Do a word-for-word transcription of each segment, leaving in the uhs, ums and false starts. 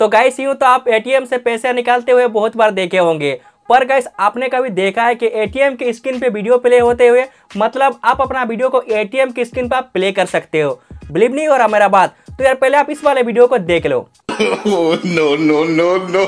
तो गाइस यूं तो आप एटीएम से पैसे निकालते हुए बहुत बार देखे होंगे, पर गाइस आपने कभी देखा है कि एटीएम की स्क्रीन पे वीडियो प्ले होते हुए? मतलब आप अपना वीडियो को एटीएम की स्क्रीन पर आप प्ले कर सकते हो। बिलीव नहीं हो रहा मेरा बात? तो यार पहले आप इस वाले वीडियो को देख लो। नो नो नो नो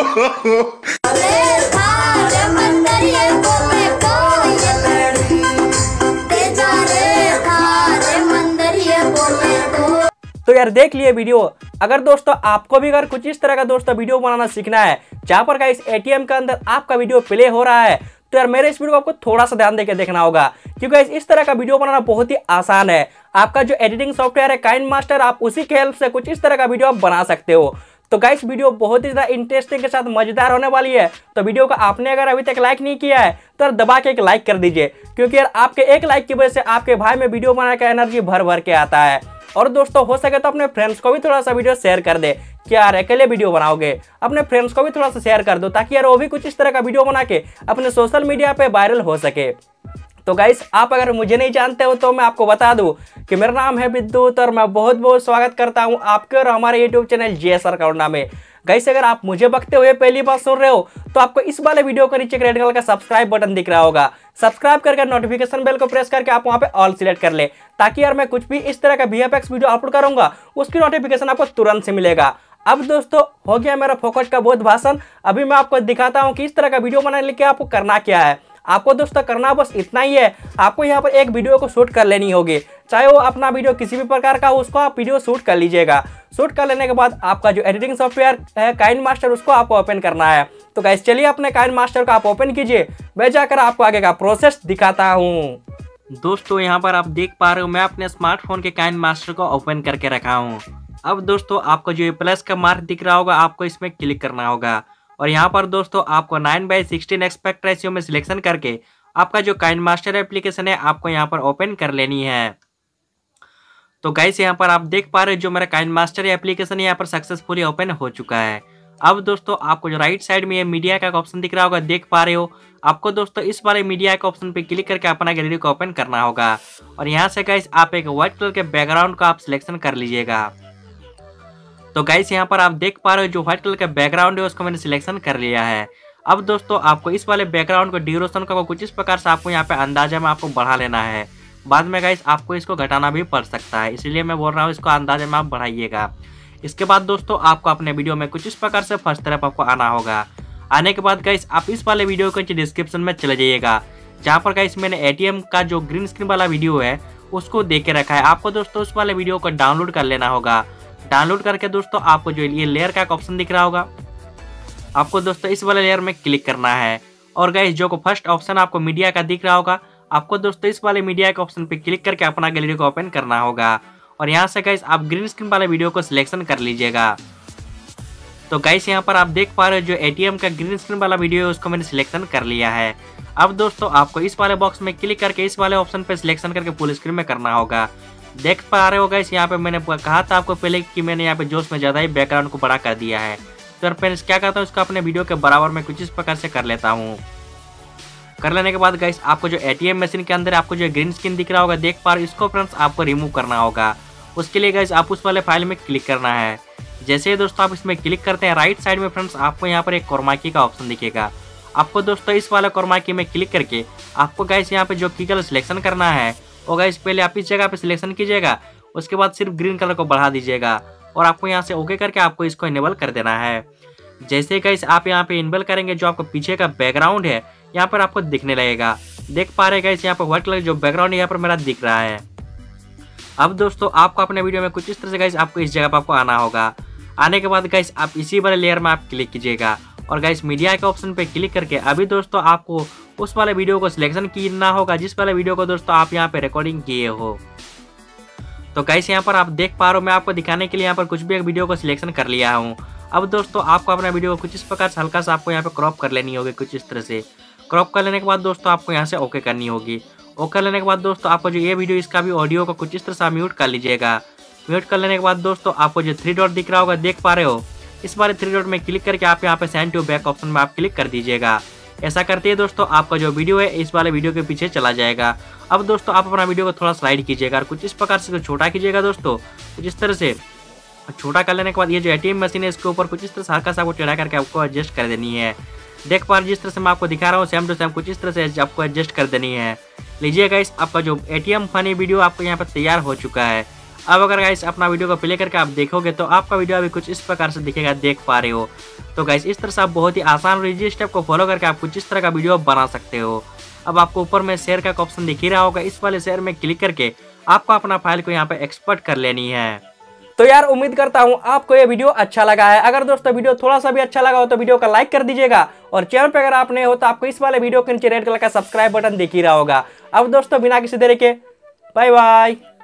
तो यार देख लिए वीडियो। अगर दोस्तों आपको भी अगर कुछ इस तरह का दोस्तों वीडियो बनाना सीखना है जहां पर गाइस एटीएम के अंदर आपका वीडियो प्ले हो रहा है, तो यार मेरे इस वीडियो को आपको थोड़ा सा ध्यान देकर देखना होगा, क्योंकि गाइस इस तरह का वीडियो बनाना बहुत ही आसान है। आपका जो एडिटिंग सॉफ्टवेयर है काइनमास्टर, आप उसी के हेल्प से कुछ इस तरह का वीडियो आप बना सकते हो। तो गाइस वीडियो बहुत ही ज्यादा इंटरेस्टिंग के साथ मजेदार होने वाली है। तो वीडियो को आपने अगर अभी तक लाइक नहीं किया है तो यार दबा के एक लाइक कर दीजिए, क्योंकि यार आपके एक लाइक की वजह से आपके भाई में वीडियो बनाने का एनर्जी भर भर के आता है। और दोस्तों हो सके तो अपने फ्रेंड्स को भी थोड़ा सा वीडियो शेयर कर दे कि यार अकेले वीडियो बनाओगे, अपने फ्रेंड्स को भी थोड़ा सा शेयर कर दो, ताकि यार वो भी कुछ इस तरह का वीडियो बना के अपने सोशल मीडिया पे वायरल हो सके। तो गाइस आप अगर मुझे नहीं जानते हो तो मैं आपको बता दूं कि मेरा नाम है विद्युत और मैं बहुत बहुत स्वागत करता हूं आपके और हमारे YouTube channel J sir Karuna में। गाइस अगर आप मुझे बकते हुए पहली बार सुन रहे हो तो आपको इस वाले वीडियो के नीचे रेड कलर का सब्सक्राइब बटन दिख रहा होगा। सब्सक्राइब करके नोटिफिकेशन बेल को प्रेस करके आप वहां पे ऑल सिलेक्ट कर ले, ताकि यार मैं कुछ भी इस तरह का वीएफएक्स वीडियो अपलोड करूंगा उसकी नोटिफिकेशन आपको तुरंत से मिलेगा। अब दोस्तों हो गया मेरा फोकस का बहुत भाषण। अभी मैं आपको दिखाता हूं कि इस तरह का वीडियो बनाने के लिए आपको करना क्या है। आपको दोस्तों करना बस इतना ही है, आपको यहाँ पर एक वीडियो को शूट कर लेनी होगी, चाहे वो अपना वीडियो किसी भी प्रकार का हो, उसको आप वीडियो शूट कर लीजिएगा। शूट कर लेने के बाद आपका जो एडिटिंग सॉफ्टवेयर है काइनमास्टर, उसको आपको ओपन करना है। तो गाइस चलिए अपने काइनमास्टर को आप ओपन कीजिए, मैं जाकर आपको आगे का प्रोसेस दिखाता हूँ। दोस्तों यहाँ पर आप देख पा रहे हो मैं अपने स्मार्टफोन के काइनमास्टर को ओपन करके रखा हूँ। अब दोस्तों आपको जो प्लस का मार्क दिख रहा होगा आपको इसमें क्लिक करना होगा, और यहाँ पर दोस्तों आपको nine by sixteen aspect ratio में सिलेक्शन करके आपका जो काइनमास्टर एप्लीकेशन है आपको यहाँ पर ओपन कर लेनी है। तो गाइस यहाँ पर आप देख पा रहे हो जो मेरा काइनमास्टर एप्लीकेशन यहाँ पर सक्सेसफुली ओपन हो चुका है। अब दोस्तों आपको जो राइट साइड में ये मीडिया का ऑप्शन दिख रहा होगा देख पा रहे हो, आपको दोस्तों इस वाले मीडिया के ऑप्शन पे क्लिक करके अपना गैलरी को ओपन करना होगा, और यहाँ से गाइस आप एक व्हाइट कलर के बैकग्राउंड को आप सिलेक्शन कर लीजिएगा। तो गाइस यहाँ पर आप देख पा रहे हो जो व्हाइट कलर का बैकग्राउंड है उसको मैंने सिलेक्शन कर लिया है। अब दोस्तों आपको इस वाले बैकग्राउंड को ड्यूरेशन का कुछ इस प्रकार से आपको यहाँ पे अंदाजा में आपको बढ़ा लेना है। बाद में गाइस आपको इसको घटाना भी पड़ सकता है, इसलिए मैं बोल रहा हूँ इसको अंदाजे में आप बढ़ाइएगा। इसके बाद दोस्तों आपको अपने वीडियो में कुछ इस प्रकार से फर्स्ट तरफ आपको आना होगा। आने के बाद गाइस आप इस वाले वीडियो के डिस्क्रिप्शन में चले जाइएगा, जहाँ पर गाइस मैंने एटीएम का जो ग्रीन स्क्रीन वाला वीडियो है उसको देख के रखा है। आपको दोस्तों उस वाले वीडियो को डाउनलोड कर लेना होगा। डाउनलोड करके दोस्तों आपको जो ये लेयर का ऑप्शन दिख रहा होगा आपको दोस्तों इस वाले लेयर में क्लिक करना है, और गाइस जो को फर्स्ट ऑप्शन आपको मीडिया का दिख रहा होगा आपको दोस्तों इस वाले मीडिया के ऑप्शन पे क्लिक करके अपना गैलरी को ओपन करना होगा, और यहाँ से गाइस आप ग्रीन स्क्रीन वाले वीडियो को सिलेक्शन कर लीजिएगा। तो गाइस यहाँ पर आप देख पा रहे हो जो एटीएम का ग्रीन स्क्रीन वाला वीडियो है उसको मैंने सिलेक्शन कर लिया है। अब दोस्तों आपको इस वाले बॉक्स में क्लिक करके इस वाले ऑप्शन पे सिलेक्शन करके फुल स्क्रीन में करना होगा। देख पा रहे हो गाइस यहाँ पे मैंने कहा था आपको पहले कि मैंने यहाँ पे जोश में ज्यादा ही बैकग्राउंड को बड़ा कर दिया है। तो फिर क्या करता हूँ इसको अपने वीडियो के बराबर में कुछ इस प्रकार से कर लेता हूँ। कर लेने के बाद गाइस आपको जो एटीएम मशीन के अंदर आपको जो ग्रीन स्क्रीन दिख रहा होगा देख पा रहे हो, इसको फ्रेंड्स आपको रिमूव करना होगा। उसके लिए गाइस आप उस वाले फाइल में क्लिक करना है। जैसे ही दोस्तों आप इसमें क्लिक करते हैं राइट साइड में फ्रेंड्स आपको यहाँ पर एक कोरमाकी का ऑप्शन दिखेगा। आपको दोस्तों इस वाले कोरमाकी में क्लिक करके आपको गाइस यहाँ पे जो की कलर सिलेक्शन करना है वो गाइस पहले आप इस जगह पे सिलेक्शन कीजिएगा, उसके बाद सिर्फ ग्रीन कलर को बढ़ा दीजिएगा, और आपको यहाँ से ओके करके आपको इसको इनेबल कर देना है। जैसे गाइस आप यहाँ पे इनेबल करेंगे जो आपको पीछे का बैकग्राउंड है यहाँ पर आपको दिखने लगेगा। देख पा रहे गाइस यहाँ पर व्हाइट कलर जो बैकग्राउंड यहाँ पर मेरा दिख रहा है। अब दोस्तों आपको अपने वीडियो में कुछ इस तरह से गाइस आपको इस जगह पर आपको आना होगा। आने के बाद गाइस आप इसी वाले लेयर में आप क्लिक कीजिएगा, और गाइस मीडिया के ऑप्शन पे क्लिक करके अभी दोस्तों आपको उस वाले वीडियो को सिलेक्शन करना होगा जिस वाले वीडियो को दोस्तों आप यहाँ पे रिकॉर्डिंग किए हो। तो गाइस यहाँ पर आप देख पा रहे हो मैं आपको दिखाने के लिए यहाँ पर कुछ भी एक वीडियो को सिलेक्शन कर लिया हूँ। अब दोस्तों आपको अपना वीडियो को कुछ इस प्रकार से हल्का सा आपको यहाँ पे क्रॉप कर लेनी होगी। कुछ इस तरह से क्रॉप कर लेने के बाद दोस्तों आपको यहाँ से ओके करनी होगी। ओके कर लेने के बाद दोस्तों आपको जो ये वीडियो इसका भी ऑडियो को कुछ इस तरह से म्यूट कर लीजिएगा। म्यूट कर लेने के बाद दोस्तों आपको जो थ्री डॉट दिख रहा होगा देख पा रहे हो, इस वाले थ्री डॉट में क्लिक करके आप यहाँ पे सेंड टू बैक ऑप्शन में आप क्लिक कर दीजिएगा। ऐसा करते ही दोस्तों आपका जो वीडियो है इस वाले वीडियो के पीछे चला जाएगा। अब दोस्तों आप अपना वीडियो को थोड़ा स्लाइड कीजिएगा और कुछ इस प्रकार से छोटा कीजिएगा दोस्तों, कुछ इस तरह से। छोटा कर लेने के बाद ये जो एटीएम मशीन है इसके ऊपर कुछ इस तरह से हल्का सा आपको टेढ़ा करके आपको एडजस्ट कर देनी है। देख पा रहे जिस तरह से मैं आपको दिखा रहा हूँ सेम टू सेम कुछ इस तरह से आपको एडजस्ट कर देनी है। लीजिए गाइस आपका जो एटीएम फनी वीडियो आपको यहाँ पर तैयार हो चुका है। अब अगर गाइस अपना वीडियो को प्ले करके आप देखोगे तो आपका वीडियो अभी कुछ इस प्रकार से दिखेगा, देख पा रहे हो। तो गाइस इस तरह से आप बहुत ही आसान और इजी स्टेप को फॉलो करके आप कुछ इस तरह का वीडियो बना सकते हो। अब आपको ऊपर में शेयर का ऑप्शन दिख ही रहा होगा, इस वाले शेयर में क्लिक करके आपको अपना फाइल को यहाँ पे एक्सपोर्ट कर लेनी है। तो यार उम्मीद करता हूँ आपको ये वीडियो अच्छा लगा है। अगर दोस्तों वीडियो थोड़ा सा भी अच्छा लगा हो तो वीडियो का लाइक कर दीजिएगा और चैनल पे अगर आप नए हो तो आपको इस वाले वीडियो के नीचे रेड कलर का सब्सक्राइब बटन दिख ही रहा होगा। अब दोस्तों बिना किसी देरी के बाय बाय।